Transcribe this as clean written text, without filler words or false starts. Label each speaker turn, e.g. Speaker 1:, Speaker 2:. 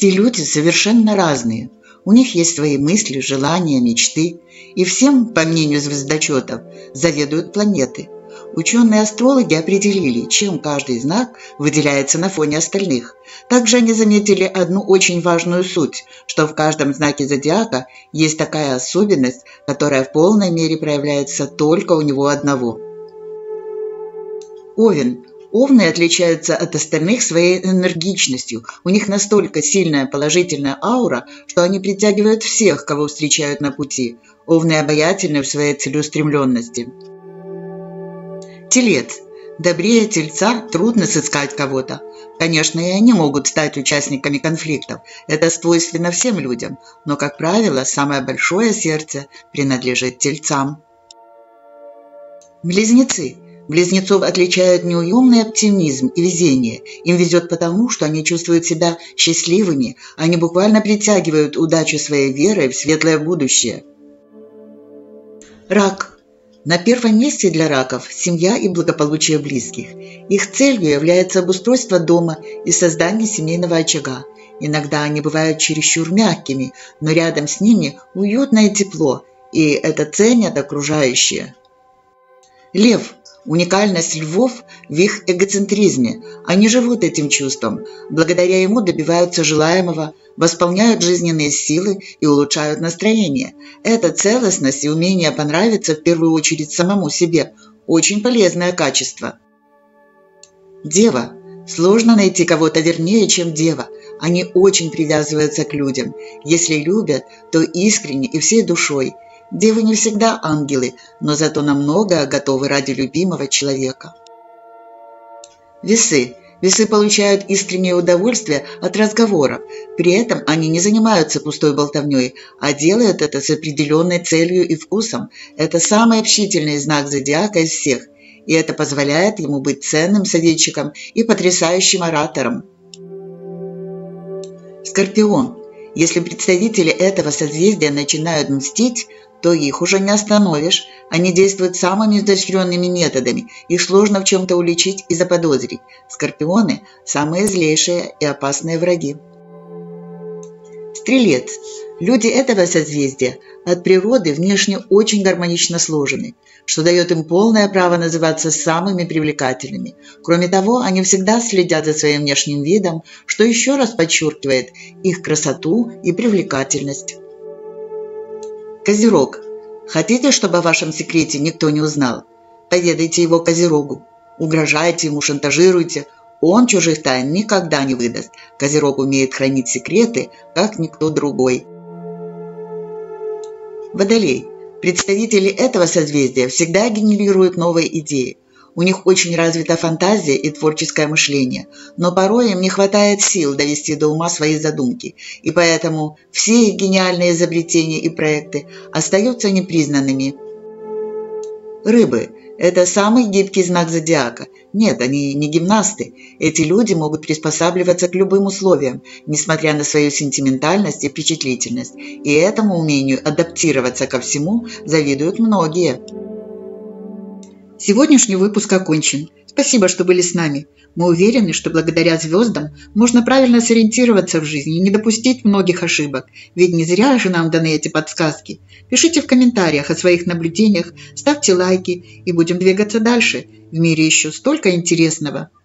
Speaker 1: Все люди совершенно разные. У них есть свои мысли, желания, мечты. И всем, по мнению звездочетов, заведуют планеты. Ученые-астрологи определили, чем каждый знак выделяется на фоне остальных. Также они заметили одну очень важную суть, что в каждом знаке зодиака есть такая особенность, которая в полной мере проявляется только у него одного. Овен. Овны отличаются от остальных своей энергичностью. У них настолько сильная положительная аура, что они притягивают всех, кого встречают на пути. Овны обаятельны в своей целеустремленности. Телец. Добрее тельца трудно сыскать кого-то. Конечно, и они могут стать участниками конфликтов. Это свойственно всем людям. Но, как правило, самое большое сердце принадлежит тельцам. Близнецы. Близнецов отличают неуемный оптимизм и везение. Им везет потому, что они чувствуют себя счастливыми. Они буквально притягивают удачу своей верой в светлое будущее. Рак. На первом месте для раков семья и благополучие близких. Их целью является обустройство дома и создание семейного очага. Иногда они бывают чересчур мягкими, но рядом с ними уютно и тепло, и это ценят окружающие. Лев. Уникальность львов в их эгоцентризме. Они живут этим чувством. Благодаря ему добиваются желаемого, восполняют жизненные силы и улучшают настроение. Это целостность и умение понравиться в первую очередь самому себе. Очень полезное качество. Дева. Сложно найти кого-то вернее, чем дева. Они очень привязываются к людям. Если любят, то искренне и всей душой. Девы не всегда ангелы, но зато на многое готовы ради любимого человека. Весы. Весы получают искреннее удовольствие от разговоров. При этом они не занимаются пустой болтовней, а делают это с определенной целью и вкусом. Это самый общительный знак зодиака из всех, и это позволяет ему быть ценным советчиком и потрясающим оратором. Скорпион. Если представители этого созвездия начинают мстить, то их уже не остановишь. Они действуют самыми изощренными методами. Их сложно в чем-то уличить и заподозрить. Скорпионы – самые злейшие и опасные враги. Стрелец. Люди этого созвездия от природы внешне очень гармонично сложены, что дает им полное право называться самыми привлекательными. Кроме того, они всегда следят за своим внешним видом, что еще раз подчеркивает их красоту и привлекательность. Козерог. Хотите, чтобы о вашем секрете никто не узнал? Поведайте его Козерогу. Угрожайте ему, шантажируйте. Он чужих тайн никогда не выдаст. Козерог умеет хранить секреты, как никто другой. Водолей. Представители этого созвездия всегда генерируют новые идеи. У них очень развита фантазия и творческое мышление, но порой им не хватает сил довести до ума свои задумки, и поэтому все их гениальные изобретения и проекты остаются непризнанными. Рыбы – это самый гибкий знак зодиака. Нет, они не гимнасты. Эти люди могут приспосабливаться к любым условиям, несмотря на свою сентиментальность и впечатлительность, и этому умению адаптироваться ко всему завидуют многие. Сегодняшний выпуск окончен. Спасибо, что были с нами. Мы уверены, что благодаря звездам можно правильно сориентироваться в жизни и не допустить многих ошибок. Ведь не зря же нам даны эти подсказки. Пишите в комментариях о своих наблюдениях, ставьте лайки и будем двигаться дальше. В мире еще столько интересного.